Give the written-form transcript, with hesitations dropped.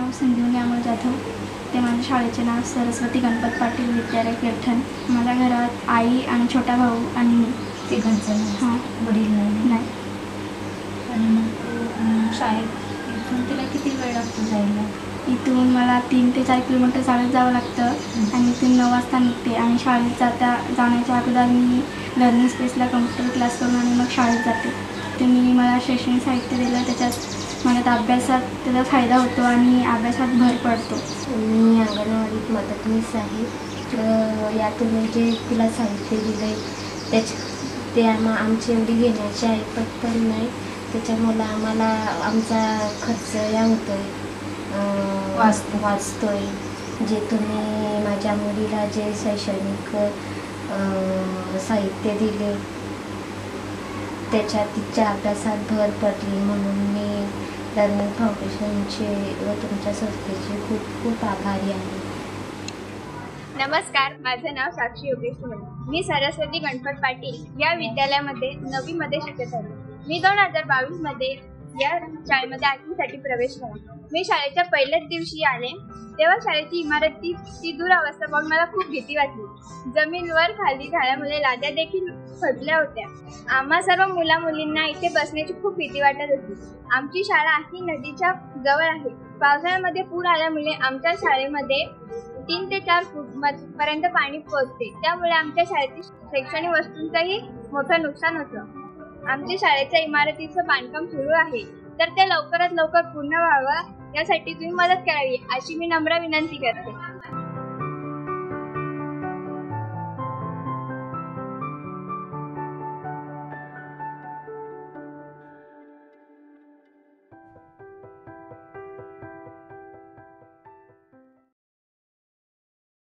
नाव संजीवनी अमोल जाधव. ते माझ्या शाळेचे नाव सरस्वती गणपत पाटील विद्यालय केळथन. माझ्या घरात आई आणि छोटा भाऊ आणि मी. तिघांचं हां. वडील नाही. आणि मग शाळेत इथून तिला किती वेळ लागतो जायला? इथून मला 3 ते 4 किलोमीटर चालत जावं लागतं आणि इथून 9 वाजता निघते. आणि शाळेत जाण्याच्या अगोदर मी लर्निंग स्पेसला कम्प्युटर क्लास करून आणि मग शाळेत जाते. तुम्ही मला शैक्षणिक साहित्य दिलं, त्याच्यात माझ्या अभ्यासात त्याचा फायदा होतो आणि अभ्यासात भर पडतो. मी अंगणवाडीत मदतनीस आहे. यातून जे तिला साहित्य दिलं आहे ते आमची एवढी घेण्याची ऐपत पण नाही. त्याच्यामुळं आम्हाला आमचा खर्च या होतो आहे, वाचतो आहे. जे तुम्ही माझ्या मुलीला जे शैक्षणिक साहित्य दिले त्याच्यात तिच्या अभ्यासात भर पडली, म्हणून मी लर्निंग फाउंडेशनचे व तुमच्या संस्थेचे खूप खूप आभारी आहे. नमस्कार, माझं नाव साक्षी योगेश सुमन. मी सरस्वती गणपत पाटील या विद्यालयामध्ये 9वीमध्ये शिकत आहे. मी 2022मध्ये या शाळेमध्ये 8वीसाठी प्रवेश केला. मी शाळेच्या पहिल्याच दिवशी आले तेव्हा शाळेची इमारतीची दुरावस्था पाहून मला खूप भीती वाटली. जमीन वर खाली झाल्यामुळे लाद्या देखील खचल्या होत्या. आम्हा सर्व मुला मुलींना इथे बसण्याची खूप भीती वाटत होती. आमची शाळा ही नदीच्या जवळ आहे. पावसाळ्यामध्ये पूर आल्यामुळे आमच्या शाळेमध्ये 3 ते 4 फूट पर्यंत पाणी पोहोचते. त्यामुळे आमच्या शाळेतील शैक्षणिक वस्तूंचंही मोठं नुकसान होतं. आमच्या शाळेच्या इमारतीचं बांधकाम सुरू आहे, तर ते लवकरात लवकर पूर्ण व्हावं यासाठी तुम्ही मदत करावी अशी मी नम्र विनंती करते.